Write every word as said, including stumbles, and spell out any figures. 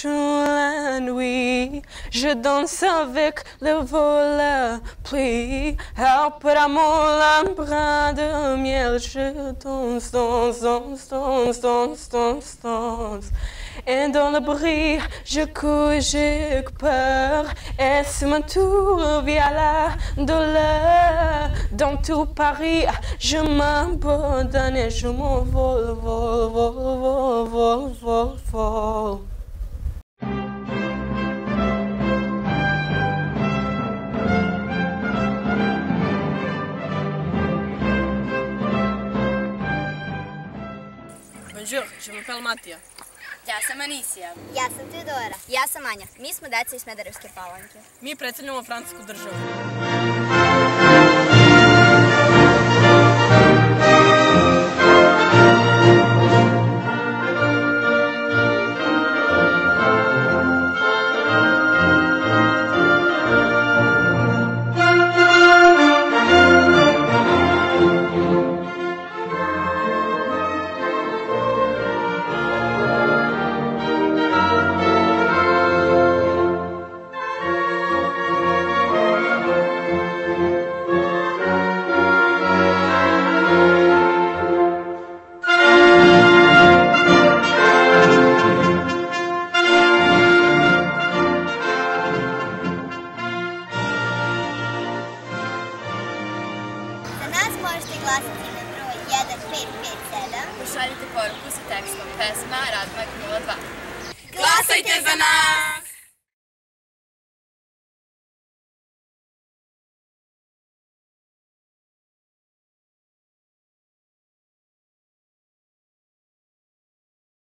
chaud la nuit, je danse avec le vol à pluie. Après mon bras de miel, je danse, danse, danse, danse, danse, danse, danse. Et dans le bruit, je cours, j'ai peur. Et c'est mon tour via la douleur. Dans tout Paris, je m'abandonne et je m'envole, vol, vol, vol, vol, vol, vol. Bonjour, je m'appelle Matija. Ja sam Anisija. Ja sam Teodora. Ja sam Anja. Mi smo deca iz Smederevske Palanke. Mi predstavljamo francusku državu. Možete glasati na broj jedan pet pet sedam. Pošaljite poruku sa tekstom pesma Radmak nula dva. Glasajte za nas!